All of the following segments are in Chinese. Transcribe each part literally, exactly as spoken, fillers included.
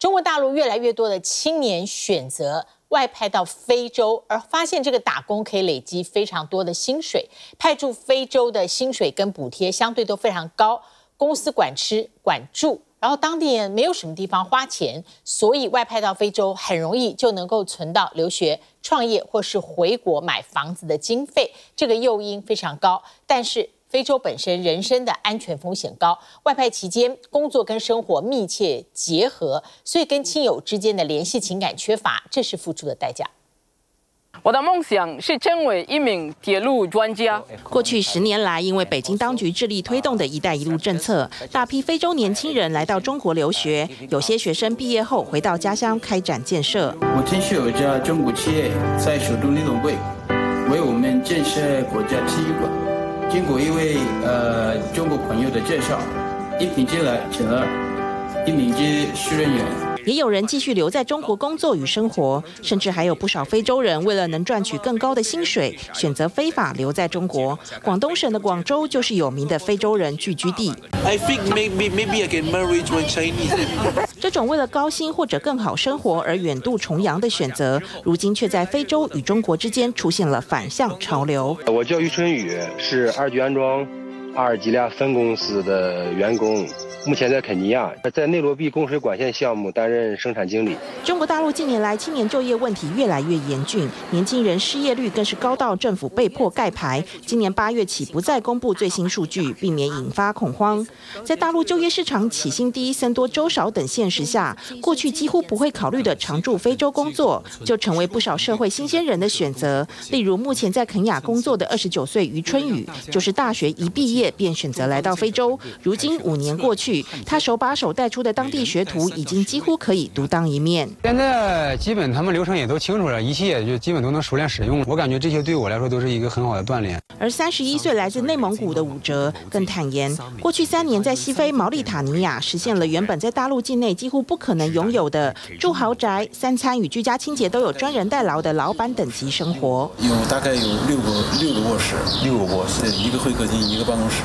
中国大陆越来越多的青年选择外派到非洲，而发现这个打工可以累积非常多的薪水，派驻非洲的薪水跟补贴相对都非常高，公司管吃管住。 然后当地人没有什么地方花钱，所以外派到非洲很容易就能够存到留学、创业或是回国买房子的经费，这个诱因非常高。但是非洲本身人身的安全风险高，外派期间工作跟生活密切结合，所以跟亲友之间的联系情感缺乏，这是付出的代价。 我的梦想是成为一名铁路专家。 过去十年来，因为北京当局致力推动的一带一路政策，大批非洲年轻人来到中国留学，有些学生毕业后回到家乡开展建设。 我听说有一家中国企业在首都利东贵为我们建设国家体育馆。经过一位呃中国朋友的介绍，应聘进来成了一名技术人员。 也有人继续留在中国工作与生活，甚至还有不少非洲人为了能赚取更高的薪水，选择非法留在中国。广东省的广州就是有名的非洲人聚居地。 I think maybe maybe I can marry to a Chinese. 这种为了高薪或者更好生活而远渡重洋的选择，如今却在非洲与中国之间出现了反向潮流。 我叫于春雨，是二级安装阿尔及利亚分公司的员工。 目前在肯尼亚，在内罗毕供水管线项目担任生产经理。 中国大陆近年来青年就业问题越来越严峻，年轻人失业率更是高到政府被迫盖牌。今年八月起不再公布最新数据，避免引发恐慌。在大陆就业市场起薪低、僧多粥少等现实下，过去几乎不会考虑的常驻非洲工作，就成为不少社会新鲜人的选择。例如，目前在肯亚工作的二十九岁于春雨，就是大学一毕业便选择来到非洲。如今五年过去。 他手把手带出的当地学徒已经几乎可以独当一面。 现在基本他们流程也都清楚了，仪器也就基本都能熟练使用。我感觉这些对我来说都是一个很好的锻炼。 而三十一岁来自内蒙古的武哲更坦言，过去三年在西非毛里塔尼亚实现了原本在大陆境内几乎不可能拥有的住豪宅、三餐与居家清洁都有专人代劳的老板等级生活。 有大概有六个六个卧室，六个卧室，一个会客厅，一个办公室。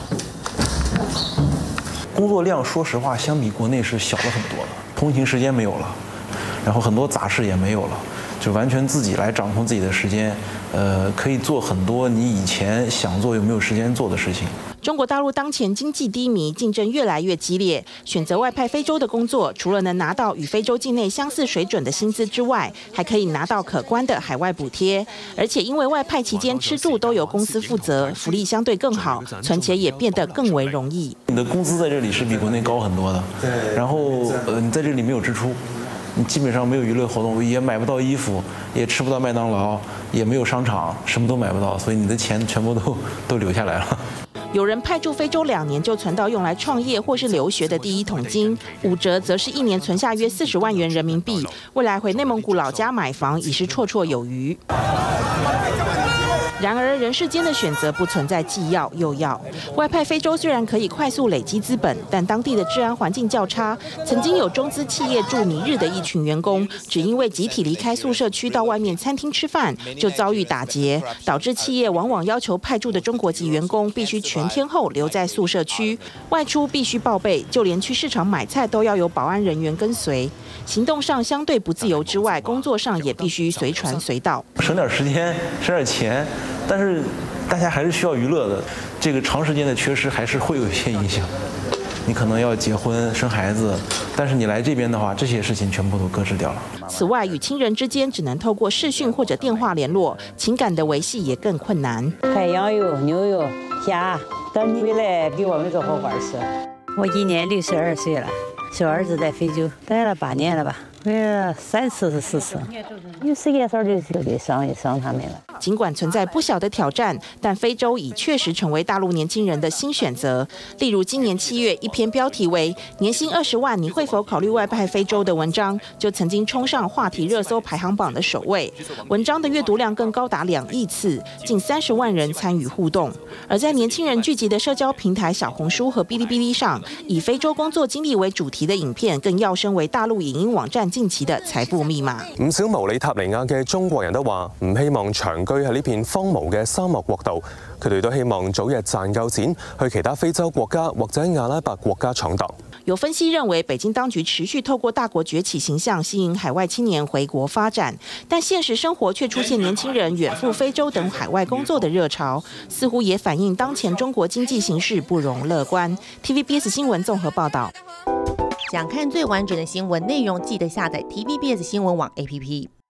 工作量说实话，相比国内是小了很多了，通勤时间没有了，然后很多杂事也没有了，就完全自己来掌控自己的时间，呃，可以做很多你以前想做又没有时间做的事情。 中国大陆当前经济低迷，竞争越来越激烈。选择外派非洲的工作，除了能拿到与非洲境内相似水准的薪资之外，还可以拿到可观的海外补贴。而且因为外派期间吃住都由公司负责，福利相对更好，存钱也变得更为容易。 你的工资在这里是比国内高很多的，然后呃，你在这里没有支出。 你基本上没有娱乐活动，也买不到衣服，也吃不到麦当劳，也没有商场，什么都买不到，所以你的钱全部都都留下来了。 有人派驻非洲两年就存到用来创业或是留学的第一桶金，武哲则是一年存下约四十万元人民币，未来回内蒙古老家买房已是绰绰有余。 然而，人世间的选择不存在既要又要。外派非洲虽然可以快速累积资本，但当地的治安环境较差。曾经有中资企业驻尼日的一群员工，只因为集体离开宿舍区到外面餐厅吃饭，就遭遇打劫，导致企业往往要求派驻的中国籍员工必须全天候留在宿舍区，外出必须报备，就连去市场买菜都要有保安人员跟随。行动上相对不自由之外，工作上也必须随传随到， 省点时间，省点钱。 但是大家还是需要娱乐的，这个长时间的缺失还是会有一些影响。你可能要结婚生孩子，但是你来这边的话，这些事情全部都搁置掉了。 此外，与亲人之间只能透过视讯或者电话联络，情感的维系也更困难。 海洋有牛有虾，等你回来给我们做好饭吃。我今年六十二岁了，小儿子在非洲待了八年了吧。 回了三次是四次，有时间时候就就得上一上他们了。 尽管存在不小的挑战，但非洲已确实成为大陆年轻人的新选择。例如，今年七月，一篇标题为“年薪二十万，你会否考虑外派非洲”的文章，就曾经冲上话题热搜排行榜的首位。文章的阅读量更高达两亿次，近三十万人参与互动。而在年轻人聚集的社交平台小红书和哔哩哔哩上，以非洲工作經歷為主題的影片，更躍升為大陸影音網站近期的財富密碼。 唔少毛里塔尼亞嘅中國人都話唔希望長居喺呢片荒蕪嘅沙漠國度，佢哋都希望早日賺夠錢去其他非洲國家或者阿拉伯國家闖蕩。 有分析认为，北京当局持续透过大国崛起形象吸引海外青年回国发展，但现实生活却出现年轻人远赴非洲等海外工作的热潮，似乎也反映当前中国经济形势不容乐观。T V B S 新闻综合报道。 想看最完整的新闻内容，记得下载 T V B S 新闻网 A P P。